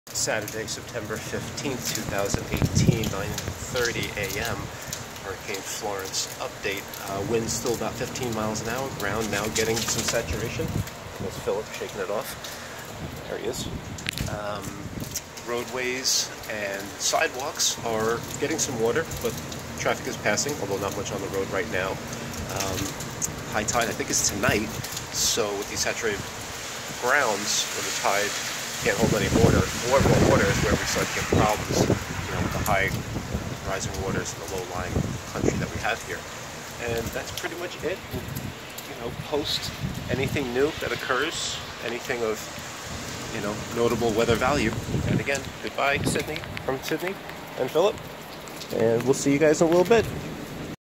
Saturday, September 15th, 2018, 9:30 a.m. Hurricane Florence update. Wind still about 15 miles an hour. Ground now getting some saturation. There's Philip shaking it off. There he is. Roadways and sidewalks are getting some water, but traffic is passing, although not much on the road right now. High tide, I think, is tonight. So with these saturated grounds, where the tide can't hold any water, more water is where we start to get problems, with the high rising waters in the low-lying country that we have here. And that's pretty much it. Post anything new that occurs, anything of, notable weather value. And again, goodbye, Sydney, from Sydney and Philip. And we'll see you guys in a little bit.